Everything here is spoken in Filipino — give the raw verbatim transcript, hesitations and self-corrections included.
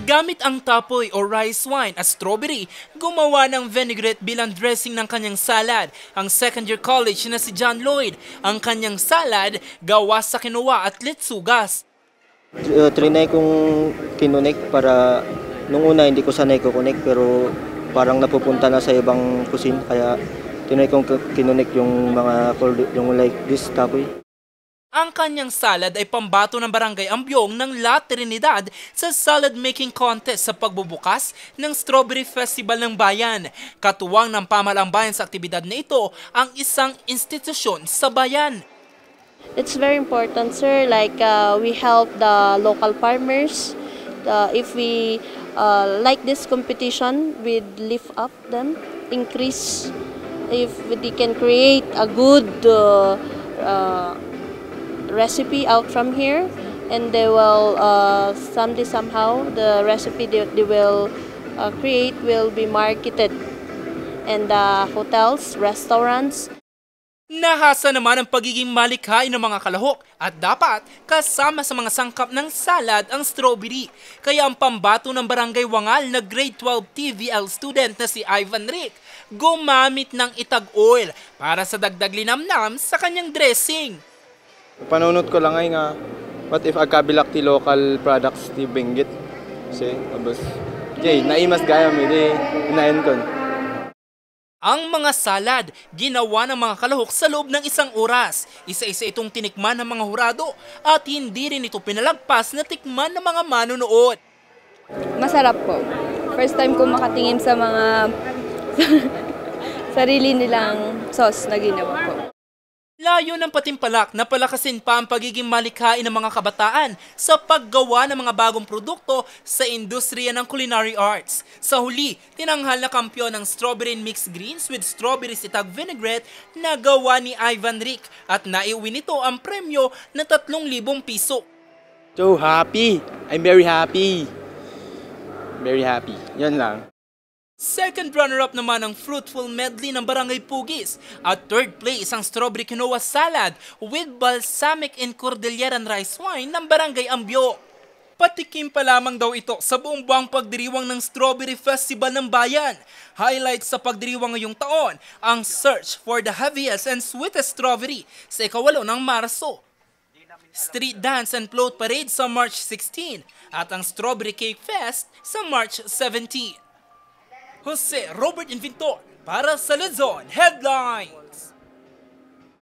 Gamit ang tapoy o rice wine at strawberry, gumawa ng vinaigrette bilang dressing ng kanyang salad. Ang second year college na si John Lloyd, ang kanyang salad gawa sa quinoa at litsugas. Uh, trinay kong kinonek para nung una hindi ko sanay ko connect pero parang napupunta na sa ibang cuisine kaya tinay kong kinonek yung mga yung like this tapoy. Ang kanyang salad ay pambato ng Barangay Ambyong ng La Trinidad sa salad making contest sa pagbubukas ng Strawberry Festival ng Bayan. Katuwang ng pamahalang bayan sa aktibidad na ito ang isang institusyon sa bayan. It's very important, sir. Like uh, we help the local farmers. Uh, if we uh, like this competition, we lift up them, increase. If they can create a good uh, uh, recipe out from here, and they will uh, someday somehow the recipe they, they will uh, create will be marketed in the hotels, restaurants. Nahasa naman ang pagiging malikhain ng mga kalahok at dapat kasama sa mga sangkap ng salad ang strawberry. Kaya ang pambato ng Barangay Wangal na grade twelve T V L student na si Ivan Rick gumamit ng itag oil para sa dagdag linamnam sa kanyang dressing. Panunod ko lang ay nga, what if agkabilak ti local products ti Benguet? Kasi, abos, jay, naimas gaya mo, di, inayin ko. Ang mga salad, ginawa ng mga kalahok sa loob ng isang oras. Isa-isa itong tinikman ng mga hurado at hindi rin ito pinalagpas na tikman ng mga manonood. Masarap po. First time ko makatingin sa mga sarili nilang sauce na ginawa po. Layo ng patimpalak na palakasin pa ang pagiging malikhain ng mga kabataan sa paggawa ng mga bagong produkto sa industriya ng culinary arts. Sa huli, tinanghal na kampiyon ng strawberry mixed greens with strawberry sitag vinaigrette na gawa ni Ivan Rick at naiuwi nito ang premyo na tatlong libong piso. So happy! I'm very happy! Very happy. Yan lang. Second runner-up naman ang fruitful medley ng Barangay Pugis at third place ang strawberry quinoa salad with balsamic and cordilleran rice wine ng Barangay Ambyo. Patikim pa lamang daw ito sa buong buwang pagdiriwang ng Strawberry Festival ng Bayan. Highlight sa pagdiriwang ngayong taon ang search for the heaviest and sweetest strawberry sa ikawalo ng Marso. Street dance and float parade sa March sixteen at ang Strawberry Cake Fest sa March seventeen. Jose Robert Inventor para sa Luzon Headlines.